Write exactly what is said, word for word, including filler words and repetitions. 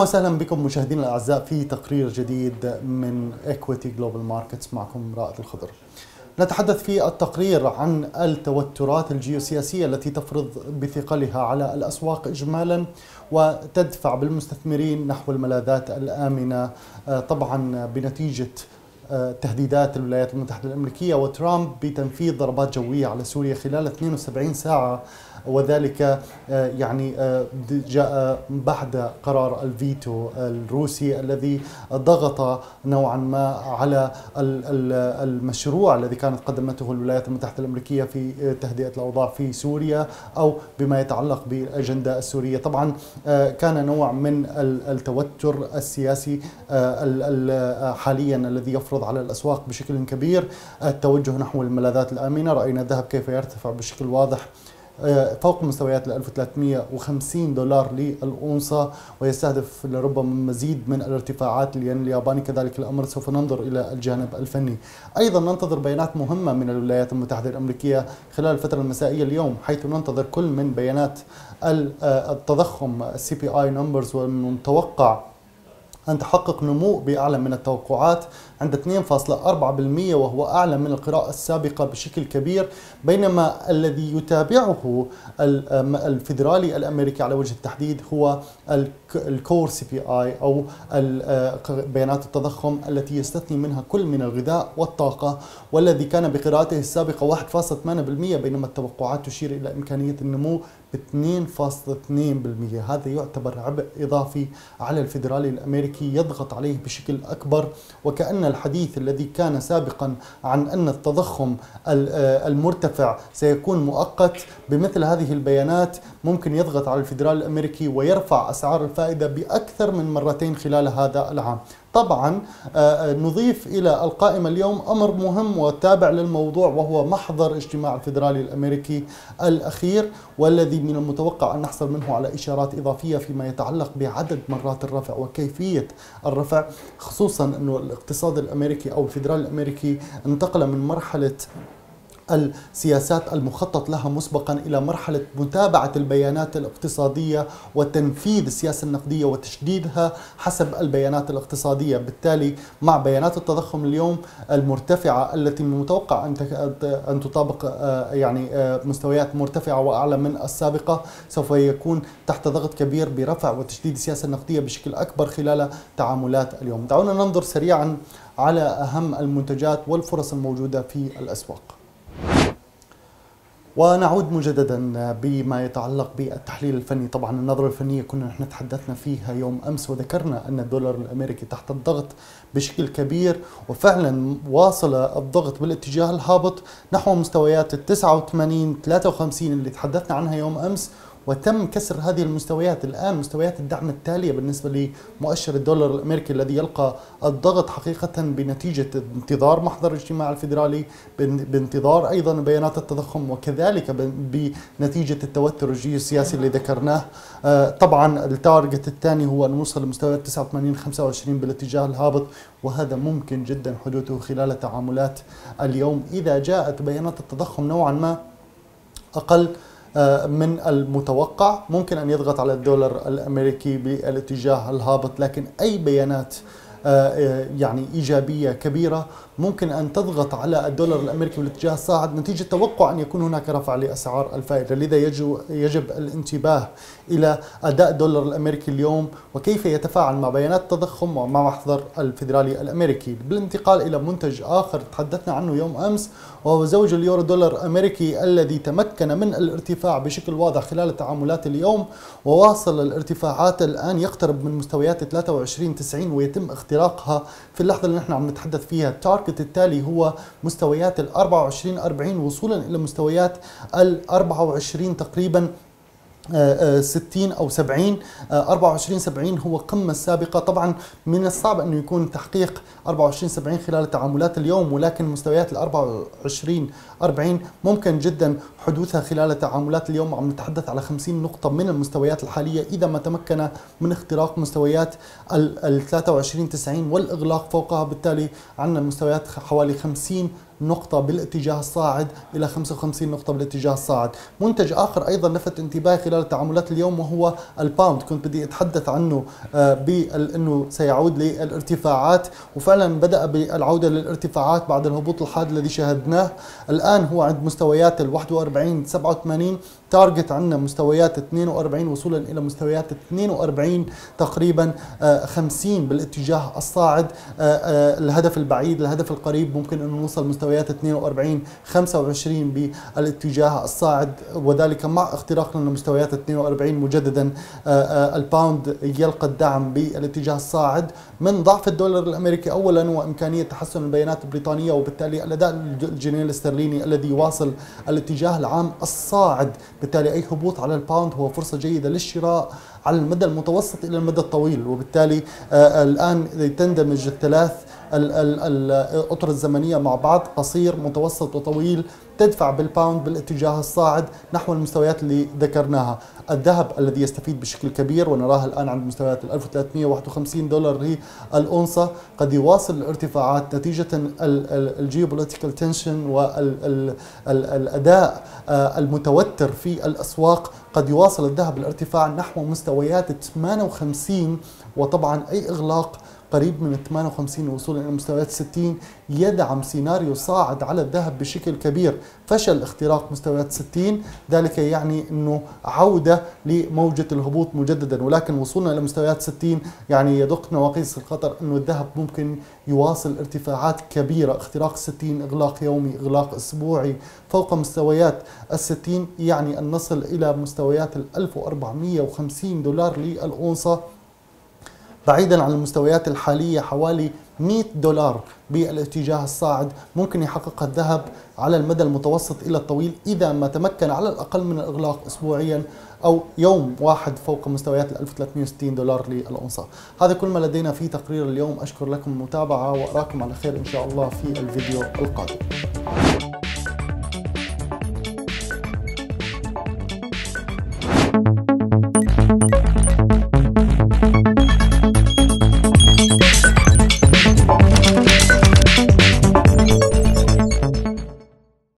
وسهلا بكم مشاهدينا الأعزاء في تقرير جديد من Equity Global Markets. معكم رائد الخضر. نتحدث في التقرير عن التوترات الجيوسياسية التي تفرض بثقلها على الأسواق إجمالا وتدفع بالمستثمرين نحو الملاذات الآمنة، طبعا بنتيجة تهديدات الولايات المتحدة الأمريكية وترامب بتنفيذ ضربات جوية على سوريا خلال اثنين وسبعين ساعة، وذلك يعني جاء بعد قرار الفيتو الروسي الذي ضغط نوعا ما على المشروع الذي كانت قدمته الولايات المتحدة الأمريكية في تهدئة الأوضاع في سوريا أو بما يتعلق بالأجندة السورية. طبعا كان نوع من التوتر السياسي حاليا الذي يفرض على الأسواق بشكل كبير التوجه نحو الملاذات الآمنة. رأينا الذهب كيف يرتفع بشكل واضح فوق مستويات ال ألف وثلاثمئة وخمسين دولار للأونصة، ويستهدف لربما مزيد من الارتفاعات. الين الياباني كذلك الأمر. سوف ننظر إلى الجانب الفني. أيضا ننتظر بيانات مهمة من الولايات المتحدة الأمريكية خلال الفترة المسائية اليوم، حيث ننتظر كل من بيانات التضخم السي بي آي نمبرز، والمتوقع أن تحقق نمو بأعلى من التوقعات عند اثنين فاصلة أربعة بالمئة، وهو أعلى من القراءة السابقة بشكل كبير، بينما الذي يتابعه الفيدرالي الأمريكي على وجه التحديد هو الكور سي بي آي أو بيانات التضخم التي يستثني منها كل من الغذاء والطاقة، والذي كان بقراءته السابقة واحد فاصلة ثمانية بالمئة، بينما التوقعات تشير إلى إمكانية النمو ب اثنين فاصلة اثنين بالمئة. هذا يعتبر عبء إضافي على الفيدرالي الأمريكي يضغط عليه بشكل أكبر، وكأن الحديث الذي كان سابقا عن أن التضخم المرتفع سيكون مؤقت بمثل هذه البيانات ممكن يضغط على الفيدرالي الأمريكي ويرفع أسعار الفائدة بأكثر من مرتين خلال هذا العام. طبعا نضيف إلى القائمة اليوم أمر مهم وتابع للموضوع، وهو محضر اجتماع الفيدرالي الأمريكي الأخير، والذي من المتوقع أن نحصل منه على إشارات إضافية فيما يتعلق بعدد مرات الرفع وكيفية الرفع، خصوصا أنه الاقتصاد الأمريكي أو الفيدرالي الأمريكي انتقل من مرحلة السياسات المخطط لها مسبقا إلى مرحلة متابعة البيانات الاقتصادية وتنفيذ السياسة النقدية وتشديدها حسب البيانات الاقتصادية. بالتالي مع بيانات التضخم اليوم المرتفعة التي من المتوقع أن تطابق يعني مستويات مرتفعة وأعلى من السابقة، سوف يكون تحت ضغط كبير برفع وتشديد السياسة النقدية بشكل أكبر خلال تعاملات اليوم. دعونا ننظر سريعا على أهم المنتجات والفرص الموجودة في الأسواق. ونعود مجددا بما يتعلق بالتحليل الفني. طبعا النظرة الفنية كنا نحن تحدثنا فيها يوم أمس وذكرنا أن الدولار الأمريكي تحت الضغط بشكل كبير، وفعلا واصل الضغط بالاتجاه الهابط نحو مستويات ال تسعة وثمانين ثلاثة وخمسين اللي تحدثنا عنها يوم أمس، وتم كسر هذه المستويات. الآن مستويات الدعم التالية بالنسبة لمؤشر الدولار الأمريكي الذي يلقى الضغط حقيقة بنتيجة انتظار محضر اجتماع الفيدرالي، بانتظار أيضا بيانات التضخم، وكذلك بنتيجة التوتر الجيوسياسي اللي ذكرناه. طبعا التارجت الثاني هو أن نوصل لمستويات تسعة وثمانين خمسة وعشرين بالاتجاه الهابط، وهذا ممكن جدا حدوثه خلال تعاملات اليوم إذا جاءت بيانات التضخم نوعا ما أقل من المتوقع. ممكن أن يضغط على الدولار الأمريكي بالاتجاه الهابط، لكن أي بيانات يعني إيجابية كبيرة ممكن أن تضغط على الدولار الأمريكي بالاتجاه الصاعد نتيجة توقع أن يكون هناك رفع لأسعار الفائدة. لذا يجب الانتباه إلى أداء الدولار الأمريكي اليوم وكيف يتفاعل مع بيانات التضخم ومع محضر الفيدرالي الأمريكي. بالانتقال إلى منتج آخر تحدثنا عنه يوم أمس، وهو زوج اليورو دولار الأمريكي الذي تمكن من الارتفاع بشكل واضح خلال تعاملات اليوم، وواصل الارتفاعات الآن يقترب من مستويات ثلاثة وعشرين تسعين ويتم اختراقها في اللحظة اللي نحن عم نتحدث فيها. التارجت التالي هو مستويات ال أربعة وعشرين أربعين وصولا إلى مستويات ال أربعة وعشرين تقريبا ستين أو سبعين. أربعة وعشرين سبعين هو قمة سابقة. طبعا من الصعب أنه يكون تحقيق أربعة وعشرين سبعين خلال تعاملات اليوم، ولكن مستويات ال أربعة وعشرين أربعين ممكن جدا حدوثها خلال تعاملات اليوم. عم نتحدث على خمسين نقطة من المستويات الحالية إذا ما تمكن من اختراق مستويات ال ثلاثة وعشرين تسعين والإغلاق فوقها. بالتالي عندنا مستويات حوالي خمسين نقطة بالاتجاه الصاعد إلى خمسة وخمسين نقطة بالاتجاه الصاعد. منتج آخر أيضا لفت انتباهي خلال تعاملات اليوم وهو الباوند، كنت بدي أتحدث عنه بأنه سيعود للارتفاعات، وفعلا بدأ بالعودة للارتفاعات بعد الهبوط الحاد الذي شاهدناه. الآن هو عند مستويات ال واحد وأربعين سبعة وثمانين، تارجت عندنا مستويات اثنين وأربعين وصولا إلى مستويات اثنين وأربعين تقريبا خمسين بالاتجاه الصاعد. الهدف البعيد، الهدف القريب ممكن أن نوصل مستويات اثنين وأربعين خمسة وعشرين بالاتجاه الصاعد، وذلك مع اختراقنا لمستويات اثنين وأربعين مجددا. الباوند يلقى الدعم بالاتجاه الصاعد من ضعف الدولار الأمريكي أولا، وإمكانية تحسن البيانات البريطانية، وبالتالي الأداء الجنيه الاسترليني الذي يواصل الاتجاه العام الصاعد. بالتالي أي هبوط على الباوند هو فرصة جيدة للشراء على المدى المتوسط إلى المدى الطويل. وبالتالي آه الآن تندمج الثلاث الأطر الزمنية مع بعض، قصير متوسط وطويل، تدفع بالباوند بالاتجاه الصاعد نحو المستويات اللي ذكرناها. الذهب الذي يستفيد بشكل كبير ونراه الآن عند مستويات ألف وثلاثمئة وواحد وخمسين دولار هي الأونصة، قد يواصل الارتفاعات نتيجة الجيوبوليتيكال تنشن والأداء المتوتر في الأسواق. قد يواصل الذهب الارتفاع نحو مستويات ثمانية وخمسين، وطبعا أي إغلاق قريب من ثمانية وخمسين وصولا إلى مستويات ستين يدعم سيناريو صاعد على الذهب بشكل كبير. فشل اختراق مستويات ستين ذلك يعني أنه عودة لموجة الهبوط مجددا، ولكن وصولنا إلى مستويات ستين يعني يدق نواقيس الخطر أنه الذهب ممكن يواصل ارتفاعات كبيرة. اختراق ستين، إغلاق يومي، إغلاق أسبوعي فوق مستويات الستين، يعني أن نصل إلى مستويات ال ألف وأربعمئة وخمسين دولار للأونصة، بعيدا عن المستويات الحالية حوالي مئة دولار بالاتجاه الصاعد ممكن يحققها الذهب على المدى المتوسط إلى الطويل إذا ما تمكن على الأقل من الإغلاق أسبوعيا أو يوم واحد فوق مستويات ال ألف وثلاثمئة وستين دولار للأونصة. هذا كل ما لدينا في تقرير اليوم، أشكر لكم المتابعة وأراكم على خير إن شاء الله في الفيديو القادم.